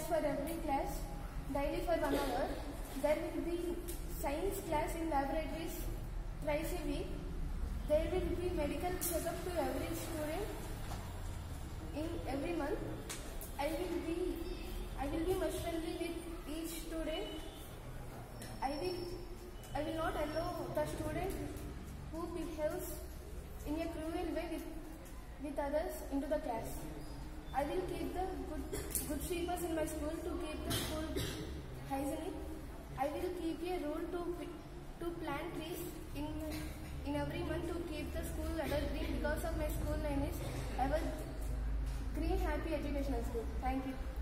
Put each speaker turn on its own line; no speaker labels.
for every class daily for 1 hour. There will be science class in laboratories twice a week. There will be medical checkup to every student in every month. I will be much friendly with each student. I will not allow the student who behaves in a cruel way with others into the class. I will keep the good sweepers in my school to keep the school hygienic. I will keep a rule to plant trees in every month to keep the school evergreen, because of my school name is Evergreen Happy Educational School. Thank you.